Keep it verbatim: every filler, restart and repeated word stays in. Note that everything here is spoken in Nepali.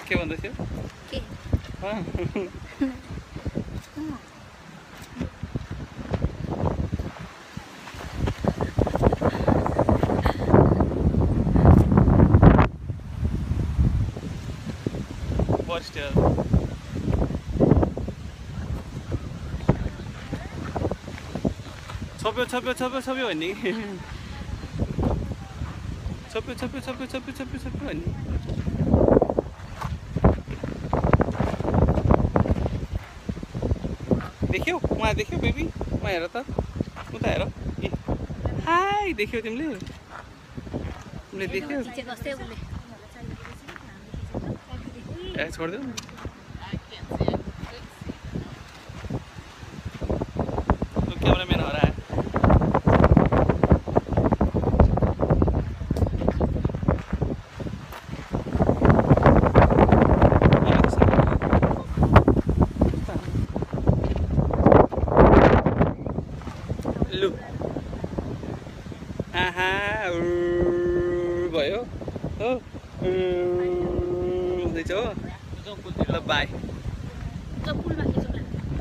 के भन्दै थियो के Posture. छोप्यो छोप्यो छोप्यो छोप्यो भन्ने छोप्यो छोप्यो छोप्यो छोप्यो छोप्यो छोप्यो भन्ने देख्यौ उहाँ देख्यौ बेबी उहाँ हेर त उता हेर ए हाई देख्यौ तिमीले तिमीले देख्यौ ए छोडिदेऊ न क्यामेराम्यान हरायो लु आहा भयो हो हुँदैछ हो ल बाई